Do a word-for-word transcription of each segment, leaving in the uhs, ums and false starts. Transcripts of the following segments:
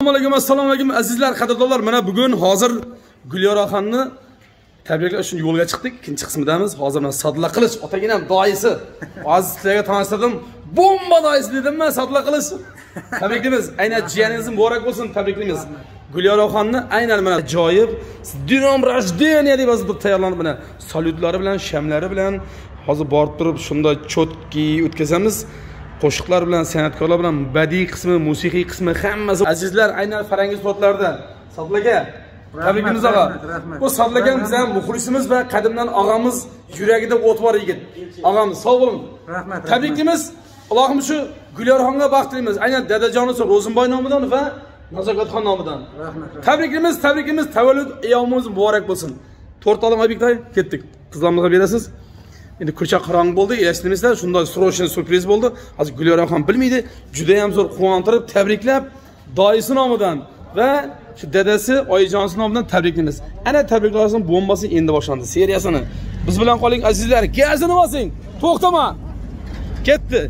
Assalomu alaykum, assalomu alaykum azizlar, qadrdonlar. Mana bugun hozir Gulyoraxonni tabriklash uchun yo'lga chiqdik. Ikkinchi qismidamiz. Hozir mana Sadla Qilish, otaginam doisi. Aziz sizlarga tanishtirdim. Bomba doisi dedim-mi? Sadla Qilish. Tabriklaymiz. Aynan jiyaningiz muborak bo'lsin, tabriklaymiz. Gulyoraxonni aynan mana joyib Dinom Rajdeniya deb yozib tayyorlanib mana salyutlari bilan, shamlari bilan hozir borib turib shunda chotki o'tkazamiz. Qo'shiqlar bilan, san'atkorlar bilan badiiy qismi, musiqiy qismi hammasi. Azizlar, aynan Farangiz plotlarida Sadlaga tabrikimiz og'a. Bu Sadlagan bizning muxlisimiz va qadimdan og'amiz, yuragida o't bor yigit. Og'amiz sog' bo'ling. Rahmat. Tabrikimiz Allohim shu Gulyoraxonga baxt tilaymiz. Aynan dadajonimiz Ro'zimboy nomidan va Nazokatxon nomidan. Rahmat. Tabrikimiz, tabrikimiz tavallud ayyomingiz muborak bo'lsin. To'rt olim Oybekday ketdik. Qizlarimizga berasiz. Endi ko'cha qorong'i bo'ldi, eshitdingizlar, shunday srochniy surpriz bo'ldi. Hozir Gulyoraxon bilmaydi, juda ham zo'r quvontirib, tabriklab, doisi nomidan va shu dadasi Oyijonsi nomidan tabriklaymiz. Ana tabriklarning bombasi endi boshlandi seriyasini. Biz bilan qoling azizlar, gazini bosing. To'xtama. Ketdi.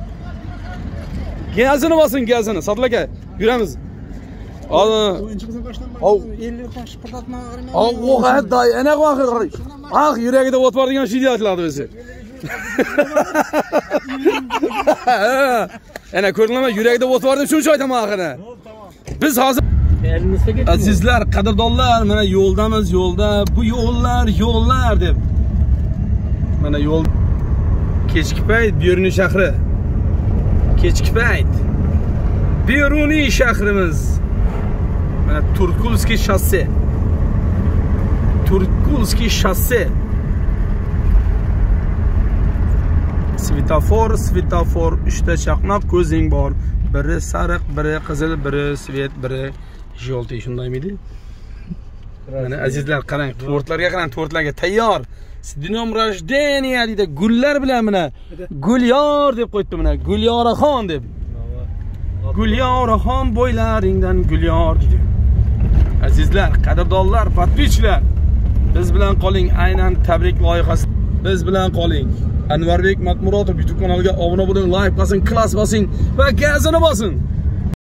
Gazini bosing, gazini. Sadla aka, yuramiz. O'yinchi qizim qashdan bor. ellik qo'sh shipirlatma og'rima. Alloh hadday, ana qo'xir. Ah, yuragida o't bor degan shiyni aytiladi o'zi. Ana ko'ringlarmi, yuragida o't bor deb shuncha aytaman axira. Biz hozir azizlar, qadrdonlar, mana yo'ldamiz, yo'lda. Bu yo'llar, yo'llar deb. Mana yo'l kechki payt Beruniy shahri. Kechki payt Beruniy shahrimiz. Mana Turkulskiy shosse. Turkulskiy shosse. Svetofor, svetofor, uchta chaqnoq ko'zing bor. Biri sariq, biri qizil, biri svet, biri jolti, shundaymi? Mana azizlar, qarang, tortlarga qarang, tortlarga tayyor. Dinom Rajdeniya deydi, gullar bilan mana Gulyor deb qo'yibdi mana, Gulyoraxon deb. Gulyoraxon bo'ylaringdan Gulyor deydi. Azizlar, qadrdonlar, podpischlar, biz bilan qoling, aynan tabrik loyihasi. Biz bilan qoling. Anvarbek Matmurodov YouTube kanaliga obuna bo'ling, like bosing, klass bosing va gazini bosing.